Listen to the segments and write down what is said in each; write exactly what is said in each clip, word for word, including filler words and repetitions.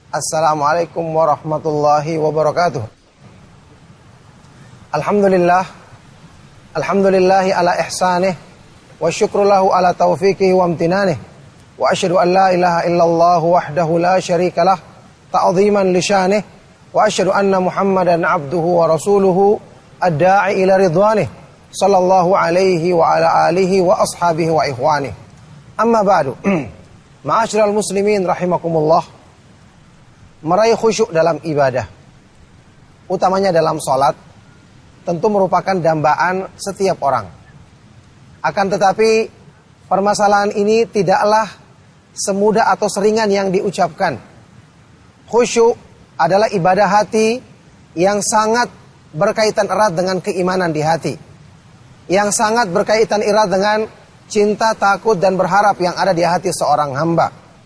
Assalamualaikum warahmatullahi wabarakatuh. Alhamdulillah. Alhamdulillahi ala ihsanih. Wa syukru lahu ala taufiqihi wa amtinanih. Wa asyhadu an la ilaha illallah wahdahu la syarika lah ta'ziman li syanih. Wa asyhadu anna Muhammadan abduhu wa rasuluhu ad-da'i ila ridwanih. Sallallahu alaihi wa ala alihi wa ashabihi wa ikhwanih. Amma ba'du. Ma'asyiral muslimin rahimakumullah. Meraih khusyuk dalam ibadah, utamanya dalam sholat, tentu merupakan dambaan setiap orang. Akan tetapi, permasalahan ini tidaklah semudah atau seringan yang diucapkan. Khusyuk adalah ibadah hati yang sangat berkaitan erat dengan keimanan di hati. Yang sangat berkaitan erat dengan cinta, takut, dan berharap yang ada di hati seorang hamba.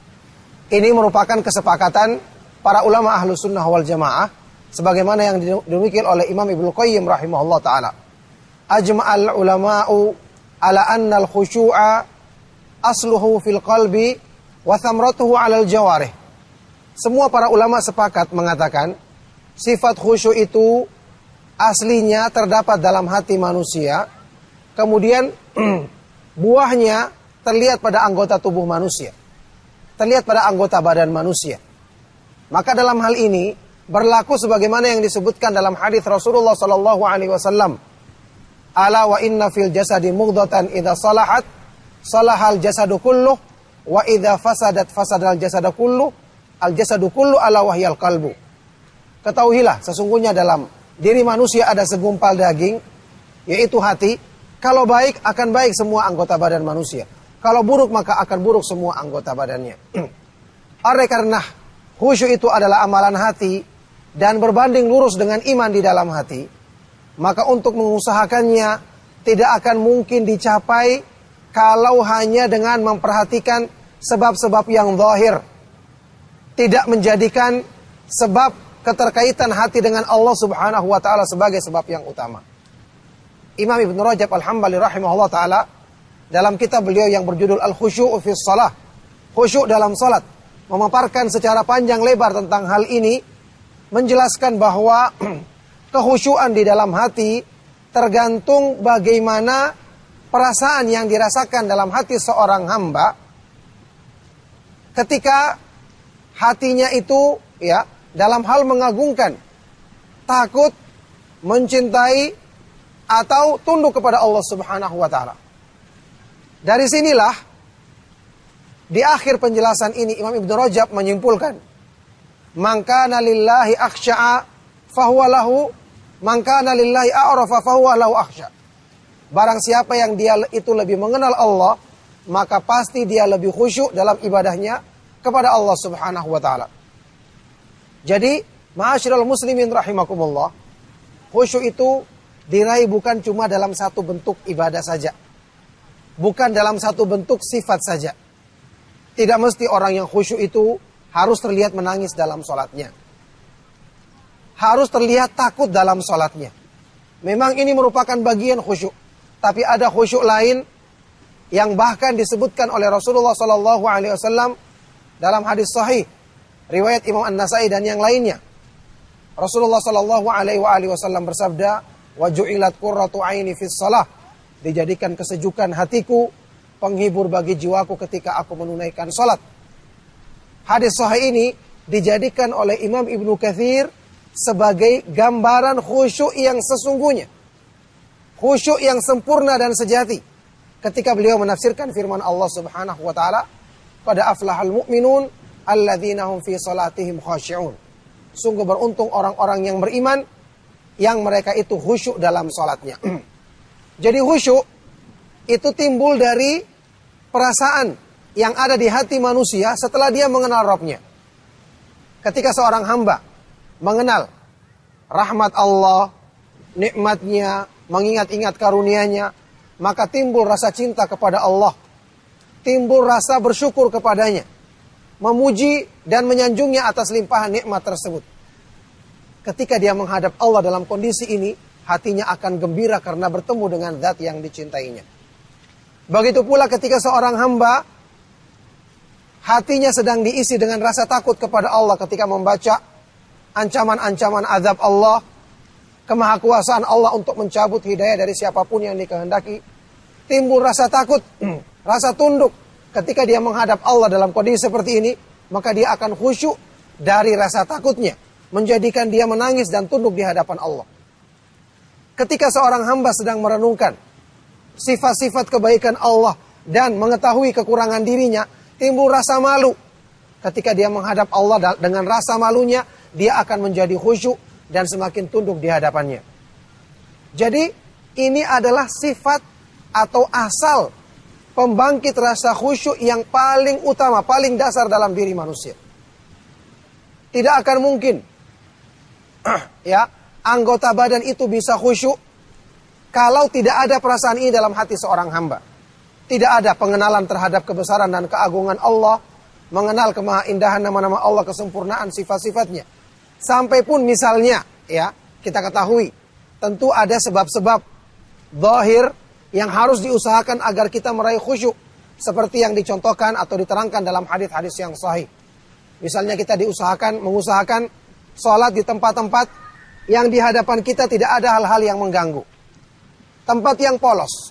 Ini merupakan kesepakatan para ulama ahlu sunnah wal jamaah, sebagaimana yang dinukil oleh Imam Ibnu Qayyim rahimahullah ta'ala. Ajma'al ulama'u ala anna al-khusyu'a asluhu fil qalbi wa thamratuhu alal jawarih. Semua para ulama sepakat mengatakan, sifat khusyuk itu aslinya terdapat dalam hati manusia, kemudian buahnya terlihat pada anggota tubuh manusia, terlihat pada anggota badan manusia. Maka dalam hal ini berlaku sebagaimana yang disebutkan dalam hadis Rasulullah sallallahu alaihi wasallam. Ala wa inna fil jasadi mughdatan idza salahat salahal jasadu kulluh wa idza fasadat fasadal jasadu kulluh al jasadu kullu ala wahyal qalbu. Ketahuilah sesungguhnya dalam diri manusia ada segumpal daging, yaitu hati. Kalau baik akan baik semua anggota badan manusia. Kalau buruk maka akan buruk semua anggota badannya. Oleh karena khusyuk itu adalah amalan hati dan berbanding lurus dengan iman di dalam hati, maka untuk mengusahakannya tidak akan mungkin dicapai kalau hanya dengan memperhatikan sebab-sebab yang zahir, tidak menjadikan sebab keterkaitan hati dengan Allah Subhanahu wa taala sebagai sebab yang utama. Imam Ibnu Rajab Al-Hambali rahimahullah taala dalam kitab beliau yang berjudul Al-Khusyu'u fi Shalah, khusyuk dalam salat, memaparkan secara panjang lebar tentang hal ini, menjelaskan bahwa kekhusyuan di dalam hati tergantung bagaimana perasaan yang dirasakan dalam hati seorang hamba ketika hatinya itu ya dalam hal mengagungkan, takut, mencintai, atau tunduk kepada Allah Subhanahu wa taala. Dari sinilah di akhir penjelasan ini Imam Ibnu Rajab menyimpulkan, man kana lillahi akhsha'a fahuwa lahu, man kana lillahi a'rafa fahuwa lahu akhsha. Barang siapa yang dia itu lebih mengenal Allah, maka pasti dia lebih khusyuk dalam ibadahnya kepada Allah Subhanahu wa taala. Jadi, ma'asyiral muslimin rahimakumullah, khusyuk itu diraih bukan cuma dalam satu bentuk ibadah saja. Bukan dalam satu bentuk sifat saja. Tidak mesti orang yang khusyuk itu harus terlihat menangis dalam sholatnya. Harus terlihat takut dalam sholatnya. Memang ini merupakan bagian khusyuk. Tapi ada khusyuk lain yang bahkan disebutkan oleh Rasulullah sallallahu alaihi wasallam dalam hadis sahih, riwayat Imam An-Nasai dan yang lainnya. Rasulullah sallallahu alaihi wasallam bersabda, "Wa ju'ilat qurratu 'aini fis shalah." Dijadikan kesejukan hatiku, penghibur bagi jiwaku ketika aku menunaikan salat. Hadis sahih ini dijadikan oleh Imam Ibnu Katsir sebagai gambaran khusyuk yang sesungguhnya. Khusyuk yang sempurna dan sejati. Ketika beliau menafsirkan firman Allah Subhanahu wa taala, "Qad aflahal mu'minun alladzina hum fi salatihim khashi'un." Sungguh beruntung orang-orang yang beriman yang mereka itu khusyuk dalam salatnya. Jadi khusyuk itu timbul dari perasaan yang ada di hati manusia setelah dia mengenal Rabb-nya. Ketika seorang hamba mengenal rahmat Allah, nikmatnya, mengingat-ingat karunia-Nya, maka timbul rasa cinta kepada Allah, timbul rasa bersyukur kepadanya, memuji dan menyanjungnya atas limpahan nikmat tersebut. Ketika dia menghadap Allah dalam kondisi ini, hatinya akan gembira karena bertemu dengan zat yang dicintainya. Begitu pula ketika seorang hamba hatinya sedang diisi dengan rasa takut kepada Allah ketika membaca ancaman-ancaman azab Allah, kemahakuasaan Allah untuk mencabut hidayah dari siapapun yang dikehendaki, timbul rasa takut, rasa tunduk ketika dia menghadap Allah dalam kondisi seperti ini, maka dia akan khusyuk dari rasa takutnya, menjadikan dia menangis dan tunduk di hadapan Allah. Ketika seorang hamba sedang merenungkan sifat-sifat kebaikan Allah dan mengetahui kekurangan dirinya, timbul rasa malu. Ketika dia menghadap Allah dengan rasa malunya, dia akan menjadi khusyuk dan semakin tunduk di hadapannya. Jadi ini adalah sifat atau asal pembangkit rasa khusyuk yang paling utama, paling dasar dalam diri manusia. Tidak akan mungkin ya, anggota badan itu bisa khusyuk kalau tidak ada perasaan ini dalam hati seorang hamba. Tidak ada pengenalan terhadap kebesaran dan keagungan Allah, mengenal kemahaindahan nama-nama Allah, kesempurnaan sifat-sifatnya. Sampai pun misalnya, ya, kita ketahui, tentu ada sebab-sebab zahir yang harus diusahakan agar kita meraih khusyuk, seperti yang dicontohkan atau diterangkan dalam hadis-hadis yang sahih. Misalnya kita diusahakan, mengusahakan sholat di tempat-tempat yang di hadapan kita tidak ada hal-hal yang mengganggu. Tempat yang polos.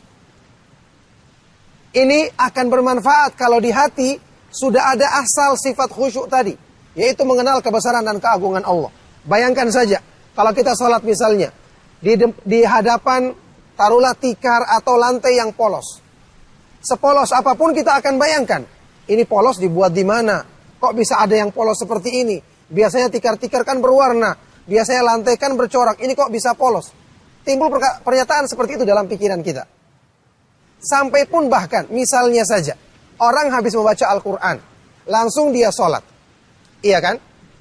Ini akan bermanfaat kalau di hati sudah ada asal sifat khusyuk tadi, yaitu mengenal kebesaran dan keagungan Allah. Bayangkan saja, kalau kita sholat misalnya, di, di hadapan taruhlah tikar atau lantai yang polos. Sepolos apapun kita akan bayangkan, ini polos dibuat di mana? Kok bisa ada yang polos seperti ini? Biasanya tikar-tikar kan berwarna, biasanya lantai kan bercorak, ini kok bisa polos? Timbul pernyataan seperti itu dalam pikiran kita. Sampai pun bahkan, misalnya saja, orang habis membaca Al-Quran, langsung dia sholat. Iya kan?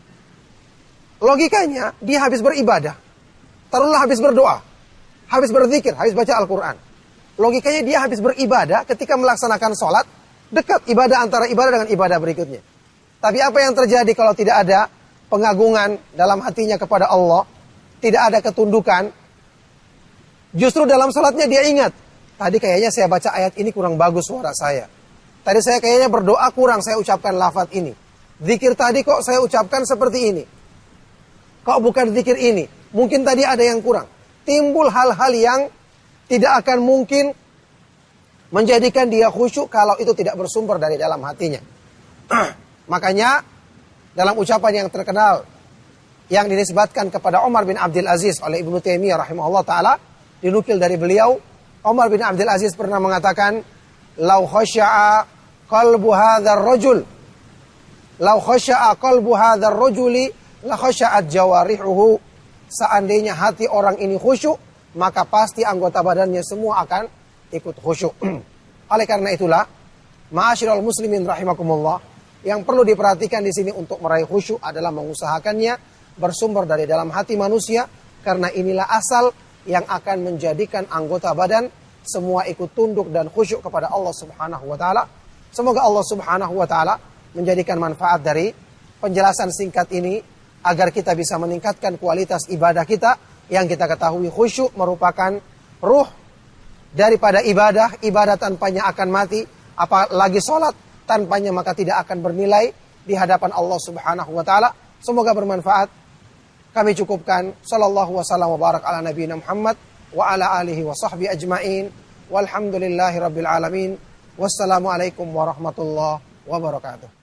Logikanya, dia habis beribadah. Taruhlah habis berdoa, habis berzikir, habis baca Al-Quran. Logikanya dia habis beribadah ketika melaksanakan sholat, dekat ibadah antara ibadah dengan ibadah berikutnya. Tapi apa yang terjadi kalau tidak ada pengagungan dalam hatinya kepada Allah, tidak ada ketundukan, justru dalam sholatnya dia ingat, tadi kayaknya saya baca ayat ini kurang bagus suara saya. Tadi saya kayaknya berdoa kurang saya ucapkan lafaz ini. Zikir tadi kok saya ucapkan seperti ini. Kok bukan zikir ini? Mungkin tadi ada yang kurang. Timbul hal-hal yang tidak akan mungkin menjadikan dia khusyuk kalau itu tidak bersumber dari dalam hatinya. Makanya dalam ucapan yang terkenal yang dinisbatkan kepada Umar bin Abdul Aziz oleh Ibnu Taimiyah rahimahullah ta'ala, dinukil dari beliau, Umar bin Abdul Aziz pernah mengatakan, "Lau khasya'a qalbu hadzal rajul, lau khasya'a qalbu hadzal rajuli la khasya'at jawarihuhu." Seandainya hati orang ini khusyuk, maka pasti anggota badannya semua akan ikut khusyuk. Oleh karena itulah, ma'asyiral muslimin rahimakumullah, yang perlu diperhatikan di sini untuk meraih khusyuk adalah mengusahakannya bersumber dari dalam hati manusia, karena inilah asal yang akan menjadikan anggota badan semua ikut tunduk dan khusyuk kepada Allah Subhanahu wa taala. Semoga Allah Subhanahu wa taala menjadikan manfaat dari penjelasan singkat ini agar kita bisa meningkatkan kualitas ibadah kita, yang kita ketahui khusyuk merupakan ruh daripada ibadah. Ibadah tanpanya akan mati, apalagi sholat tanpanya maka tidak akan bernilai di hadapan Allah Subhanahu wa taala. Semoga bermanfaat. Kami cukupkan. Sallallahu wasallam wa barak ala nabiyina Muhammad wa ala alihi wa sahbihi ajma'in. Walhamdulillahi rabbil alamin. Wassalamualaikum warahmatullahi wabarakatuh.